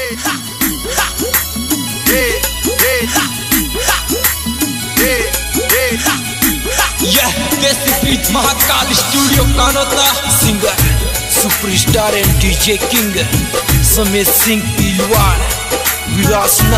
Mahakal studio Kanota singer superstar and DJ king समेत Singh पीलवाड़ विरासना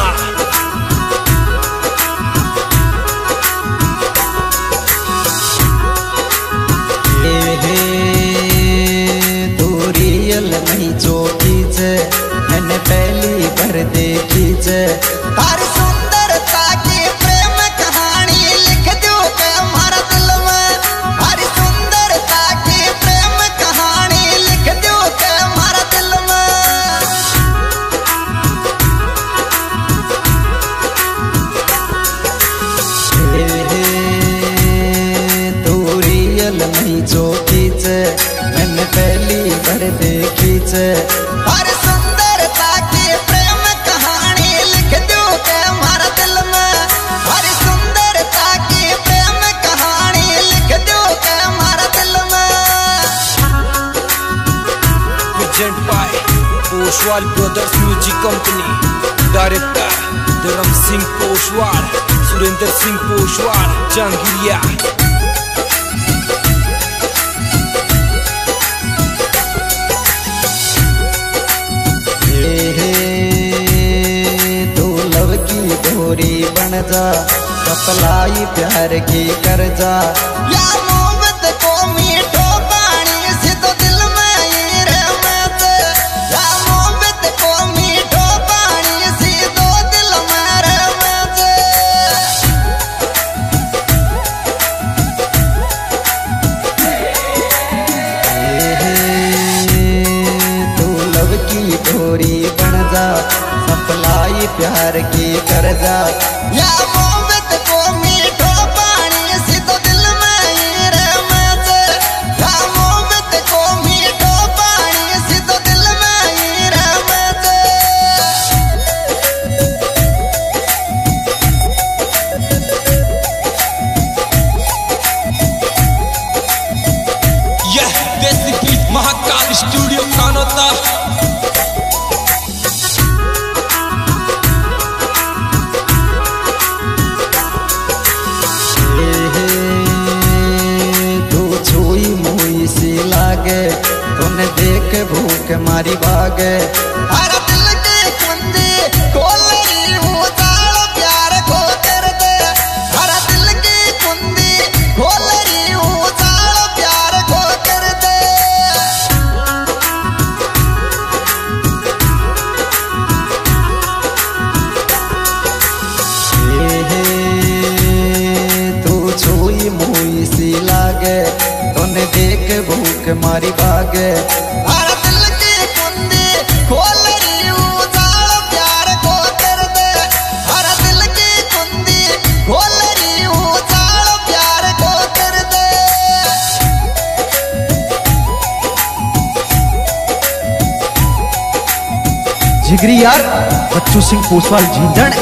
real नहीं जो कीजे मैंने पहली बार देखी जे तार सुंदरता की प्रेम कहानी लिख दो के हमारा दिल में हर सुंदरता की प्रेम कहानी लिख दो के हमारा दिल में तू रियल नहीं जो कीजे मैंने पहली बार देखी जे हर सुंदरता की प्रेम कहानी लिख दो के हमारा दिल में हर सुंदरता की प्रेम कहानी लिख दो के हमारा दिल में। Present by Poshwal brothers music company director Dharam Singh Poshwal Surendra Singh Poshwal जहांगीरिया। डोरी बन जा सपलाई प्यार की कर जा या मोहब्बत को मीठो पानी से तो दिल में ही रहमत या मोहब्बत को मीठो पानी से तो दिल में रहमत। तू लव की डोरी बन जा सपलाई प्यार की कर जा या मोहब्बत को मीठो पानी से तो दिल में ही रहमत या मोहब्बत को मीठो पानी से तो दिल में ही रहमत। यह देसी गीत महाकाल स्टूडियो कानोता तूने देख भूख मारी भागे हर दिल की कुंजी खोल रही हूँ ताला प्यार को कर दे हर दिल की कुंजी खोल रही हूँ ताला प्यार को कर दे। तू छुई मुई सी लागे तूने देख भूख मारी भागे हर दिल की कुंडी खोल रही हूँ ताला प्यार को कर दे हर दिल की कुंडी खोल रही हूँ ताला प्यार को कर दे। जिगरी यार बच्चू सिंह पोसवाल झींझण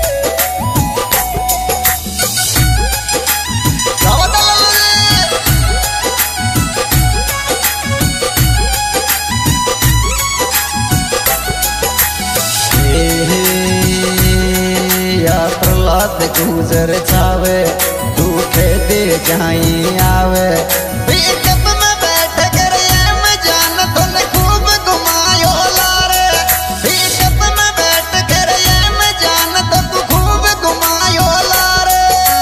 गुजर जावे दुखे दे जाई आवे पिकअप में बैठ कर मैं जान तूने खूब घुमायो लारे पिकअप में बैठ कर मैं जान तो तू खूब घुमायो लारे।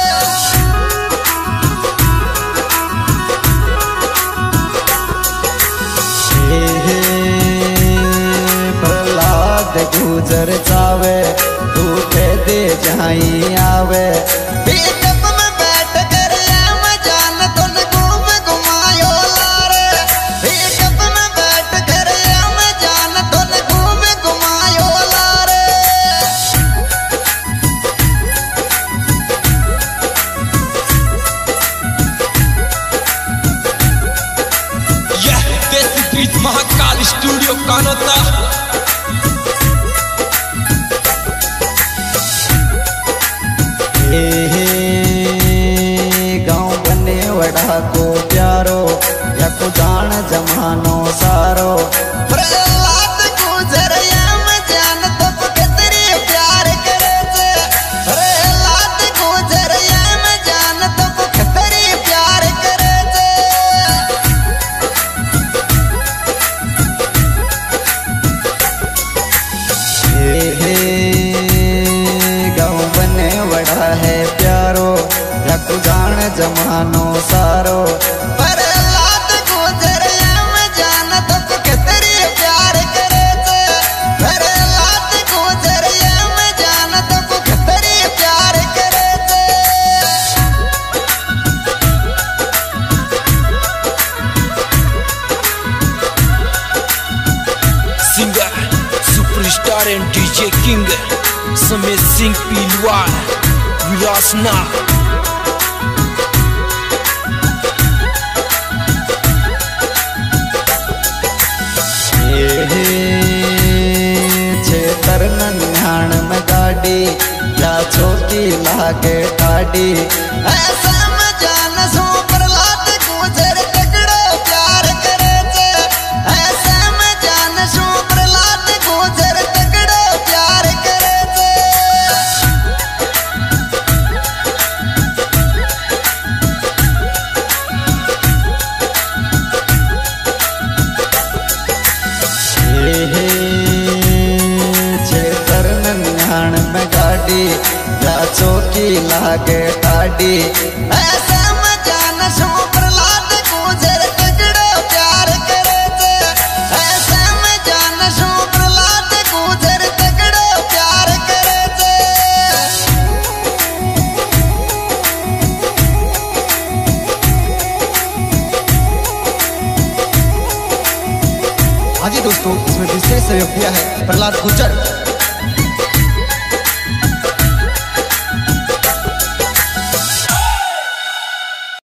प्रहलाद गुजर जावे दुखे दे जाई आवे पिकअप में बैठ कर मैं जान तूने खूब घुमायो लारे पिकअप में बैठ कर मैं जान तूने खूब घुमायो लारे। यह देसी गीत Mahakal studio Kanota superstar and DJ king समेत सिंह पीलवाल विरासना। छेतर नन्हाण में गाड़ी या चौकी लागे ठाडी ऐसा मजान सो प्रहलाद गुजर तगड़ो प्यार करे छे। ऐसा मजान सो प्रहलाद गुजर तगड़ो प्यार करे छे। छेतर नन्हाण में गाड़ी या चौकी लागे ठाडी ऐसा मजान सो प्रहलाद गुजर तगड़ो प्यार करे छे। ऐसा मजान सो प्रहलाद गुजर तगड़ो प्यार करे छे। हाँ जी दोस्तों, इसमें विशेष सहयोग दिया है प्रहलाद गुर्जर